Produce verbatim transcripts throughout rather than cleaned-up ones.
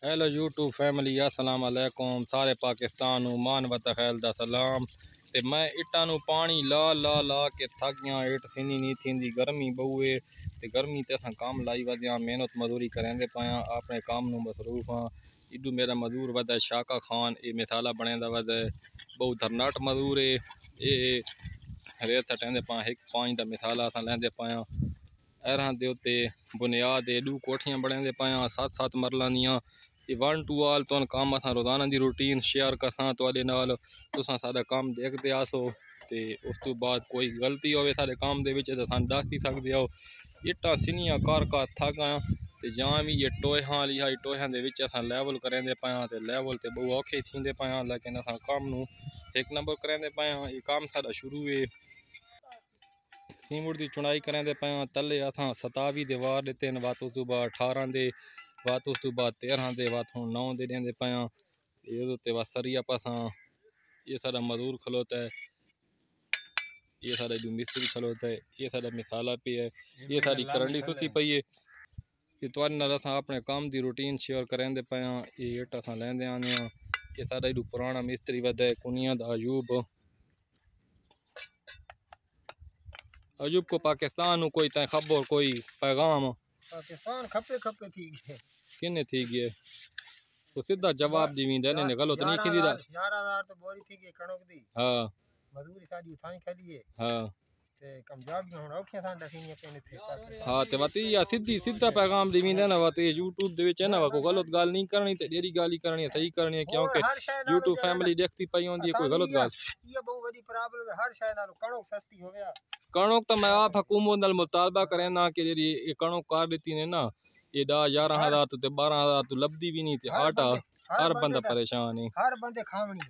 Hello YouTube family अस्सलाम वालेकुम सारे पाकिस्तान मान व तखैल दा सलाम। ते मैं इट्टां नू पानी ला ला ला के थक गया। इट सीनी नहीं थी गर्मी बहुए ते गर्मी ते असां काम लाई वध्या मेहनत मजदूरी करेंदे पाया अपने काम नू मसरूफ हाँ। इडू मेरा मजदूर वध है शाका खान ये मिसाला बनेंदा वध है बहुत धरनाट मजदूर है ये रेत सटेंदे पाया एक पाँच का मिसाला असां लेंदे पाया एरां दे उत्ते बुनियाद दू कोठियां बनेंदे पाया सत्त सत्त मरलों दियां ये वन टू आल तो काम असां रोजाना की रूटीन शेयर करसा तुहाडे नाल तुसां साडा काम देखते आसो ते उस तो बाद कोई गलती होवे साडे काम दे विच ते सानू दस ही सकदे हो। इट्टां सिनियां कर कर थक आया ते जां भी ये टोहां वाली हाई टोहां दे विच असां लेवल करेंदे पाया ते लेवल ते बहु औखे थींदे पाया लेकिन असां काम नू एक नंबर करेंदे पाया। ये काम साडा शुरू है सीमुड़ की चुनाई करेंदे पाया तले असां सतावी दे वार दिते वत उस तो बाद अठारह दे वत उस तो बाद तेरह दे वत हुण नौ दे देंदे पाया ये बस सरिया पासा ये साडा मजदूर खलोता है ये साडा जो मिस्त्री खलोता है ये साडा मिसाला पे है ये साडी करंडी सुती पई है ये तुहाडे नाल असां अपने काम की रूटीन शेयर करेंदे पाया। ये इट असां लैंदे आने ये साडा जो पुराना मिस्त्री वध है कुनिया दा अयूब अयूब को पाकिस्तान कोई तय खबर कोई पैगाम पाकिस्तान खपे खपे थी गए किन्ने थी गए तो सीधा जवाब दी विंदा ने गलत नहीं थी दा ग्यारह हज़ार तो बोरी थी गई कणक दी हां मजदूरी साडी थाई खली है हां ते कामयाब हुण औखे सान दसीने पेने थे हां ते वती या सीधी सीधा पैगाम दी विंदा ना वती यूट्यूब दे विच है ना को गलत गाल नहीं करनी ते डेरी गाल ही करनी है सही करनी है क्योंकि यूट्यूब फैमिली देखती पई होंदी है कोई गलत गाल ये बहुत बड़ी प्रॉब्लम है हर शय नाल कणक सस्ती होवे कणक तो मैं आप हुकूमत नाल मुतालबा करेंदा कि जेडी ये कणक कार देती ने ना ये दस ग्यारह हज़ार तो बारह हज़ार तो लभदी भी नहीं थे आटा हर बंदा परेशान है हर बंदे खावनी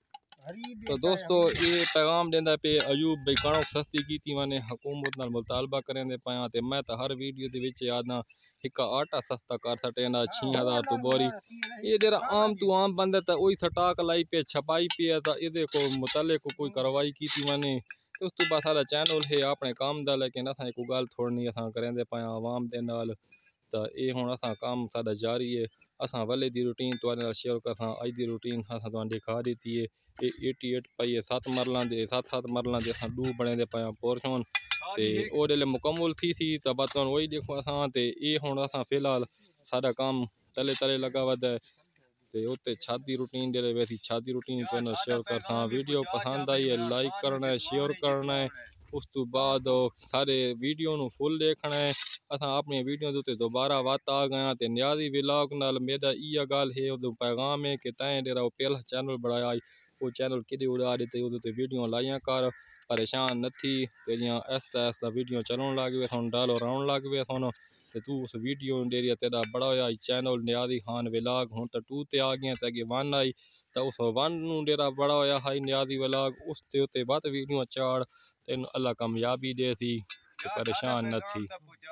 है। तो दोस्तों ये पैगाम देंदा पे अयूब भाई कणक सस्ती की मैंने हुकूमत नाल मुतालबा करेंदे पाया ते मैं तो हर वीडियो दे विच आना एक आटा सस्ता कर सटेंदा छह हज़ार तो बोरी ये जेरा आम तो आम बंदे तो वही स्टाक लाई पे छपाई पे तो ये को मुतले को कोई कार्रवाई की मैंने तो उस तो बाद सारा चैनल है अपने काम दा लेकिन असां को गल थोड़ी असां करेंदे पाया आवाम दे नाल तो ये हुण असां काम साडा जारी है असां वले दी रूटीन तुहाडे नाल शेयर करसां अज दी रूटीन असां तुहानू दिखा दी है ये एटी एट पाई सत्त मरलों दे सत्त सत्त मरलों दे असां दू बने पाया पोर्शन ते ओ जेल्लै मुकम्मल थी सी तो बाद तुहानू वही देखो असां ते ये हुण असां फिलहाल साडा काम तले तले लगा वध है ते उत्ते छाती रूटीन जेल्लै वैसी छाती रूटीन तुहानू शेयर करसां वीडियो पसंद आई है लाइक करना है शेयर करना है उस तो बाद सारे वीडियो नू फुल देखना है असां अपनी वीडियो के उत्ते दोबारा वत आ गया ते न्याजी व्लॉग नाल मेरा इया गल है उदो पैगाम है कि तैं जेरा पहला चैनल बनाया वो चैनल कि उड़ा दिते उदे वीडियो लाइया कर परेशान न थी तेरियां ऐसा ऐसा वीडियो चलन लग पे थोन डॉलर आउन लग पे थोन ते तू उस वीडियो डेरिया तेरा बड़ा होया चैनल न्याजी खान व्लॉग हुण तो टू ते आ गया ते अगे वन आई तो उस वन नू डेरा बड़ा होया हाई न्याजी व्लॉग उस ते उत्ते बद वीडियो चाड़ तेन अल्लाह कामयाबी दे थी परेशान न थी।